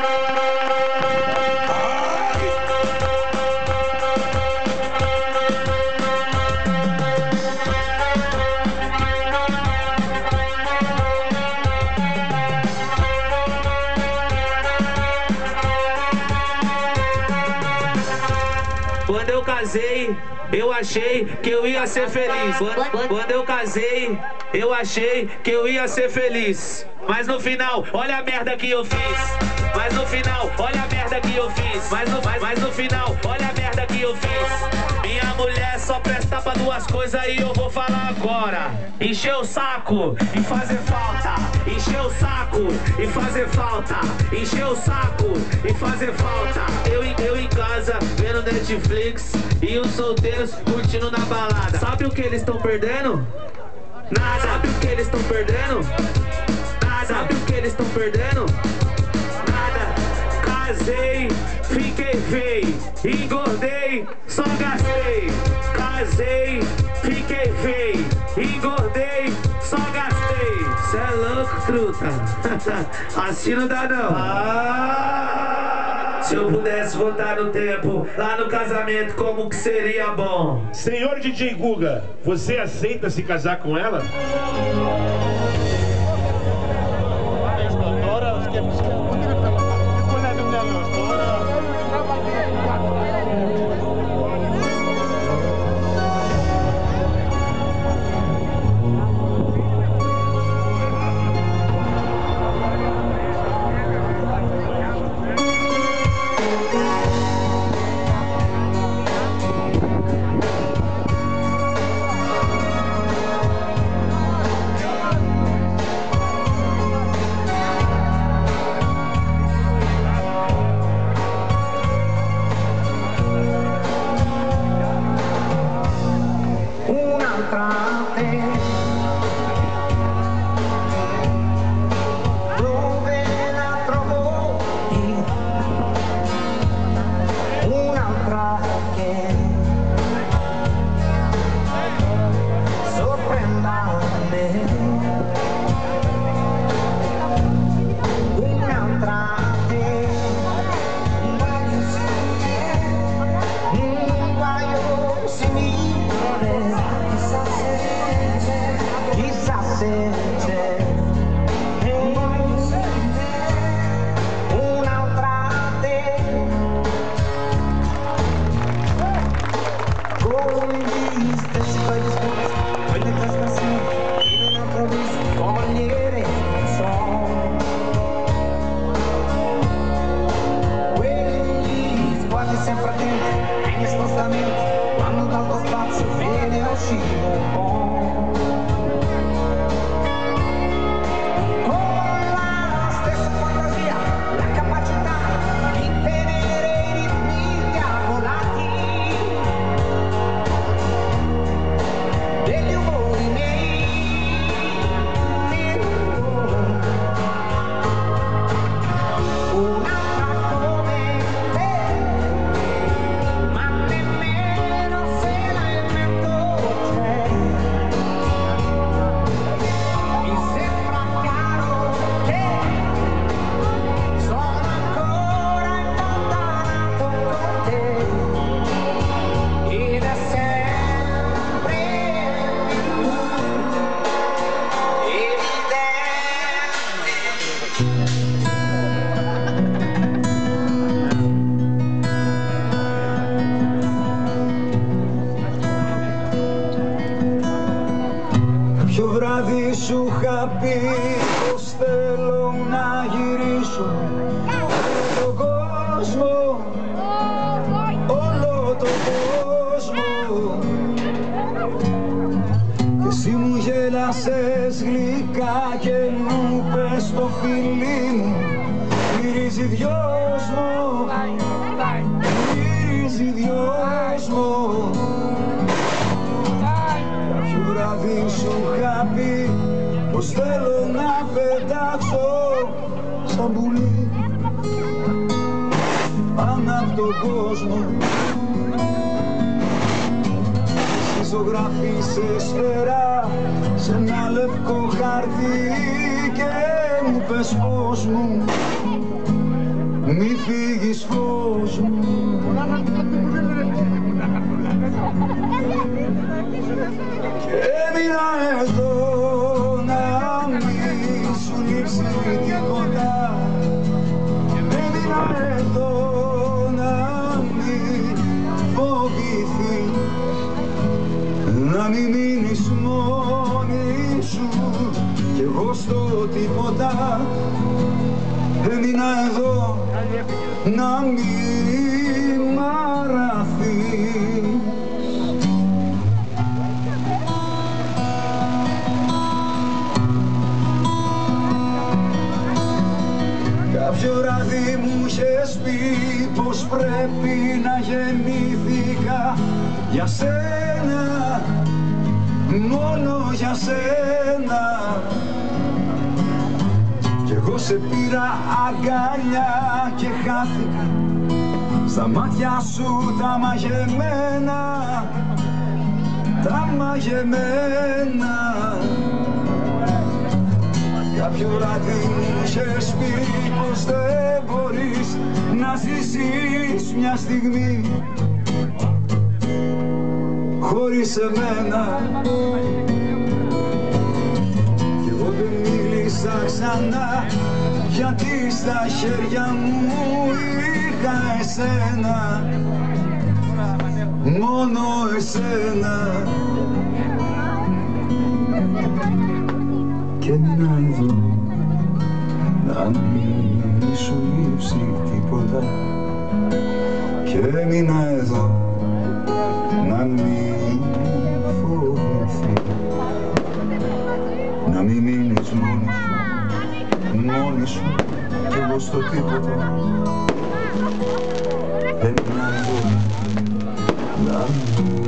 Quando eu casei, eu achei que eu ia ser feliz. Quando eu casei, eu achei que eu ia ser feliz. Mas no final, olha a merda que eu fiz. Mas no final, olha a merda que eu fiz. Mas no final, olha a merda que eu fiz. Minha mulher só presta pra duas coisas e eu vou falar agora. Encher o saco e fazer falta. Encher o saco e fazer falta. Encher o saco e fazer falta. Eu em casa, vendo Netflix e os solteiros curtindo na balada. Sabe o que eles estão perdendo? Nada. Sabe o que eles estão perdendo? Nada. Sabe o que eles estão perdendo? Nada. Casei, fiquei feio, engordei, só gastei. Casei, fiquei feio, engordei, só gastei. Cê é louco, truta. Assim não dá não. Se eu pudesse voltar no tempo, lá no casamento, como que seria bom? Senhor DJ Guga, você aceita se casar com ela? Ποιο βράδυ σου είχα πει πως θέλω να γυρίσω τον κόσμο, όλο τον κόσμο, και εσύ μου γέλασες γλυκά και μου πες το φιλί μου γυρίζει δυος μου, γυρίζει δυος μου. Κάποιο βράδυ σου είχα πει πως θέλω να πετάξω σαν πουλί πάνω απ' τον κόσμο. Εσύ ζωγραφίσες φτερά σε ένα λευκό χαρτί και μου πες πως μου μη φύγεις φως μου. Και έμεινα εδώ να μη σου λείψει τίποτα. Έμεινα εδώ να μη φοβηθεί, να μην μείνεις μόνη σου κι εγώ στο τίποτα. Έμεινα εδώ να μην μ' αραθείς. Κάποιο βράδυ μου είχες πει πως πρέπει να γεννήθηκα για σένα, μόνο για σένα. Κι εγώ σε πήρα αγκαλιά και χάθηκα στα μάτια σου τα μαγεμένα, τα μαγεμένα. Κάποιο βράδυ μου είχες πει πως δεν μπορείς να ζήσεις μια στιγμή χωρίς εμένα. Κι εγώ δεν μίλησα ξανά γιατί στα χέρια μου είχα εσένα, μόνο εσένα. Και έμεινα εδώ να μην σου λείψει τίποτα. Και έμεινα εδώ να μην φοβηθεί, να μην μείνεις μόνη σου κι εγώ στο τίποτα. Έμεινα εδώ να μην